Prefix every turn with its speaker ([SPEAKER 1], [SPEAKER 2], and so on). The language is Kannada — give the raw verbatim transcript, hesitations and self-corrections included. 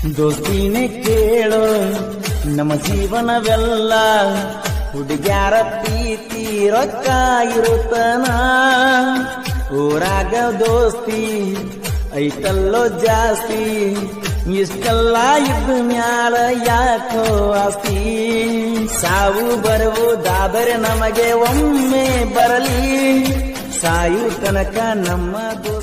[SPEAKER 1] ದೋಸ್ತಿನೇ ಕೇಳೋ ನಮ್ಮ ಜೀವನವೆಲ್ಲ ಹುಡುಗ್ಯಾರ ಪ್ರೀತಿ ರೊಕ್ಕ ಇರುತ್ತನ ಊರಾಗ ದೋಸ್ತಿ ಐತಲ್ಲೋ ಜಾಸ್ತಿ ಇಷ್ಟೆಲ್ಲ ಇದ್ದ ಮ್ಯಾಲ ಯಾಕೋ ಆಸ್ತಿ ಸಾವು ಬರುವುದಾದರೆ ನಮಗೆ ಒಮ್ಮೆ ಬರಲಿ ಸಾಯು ತನಕ ನಮ್ಮ ದೋಸ್ತಿ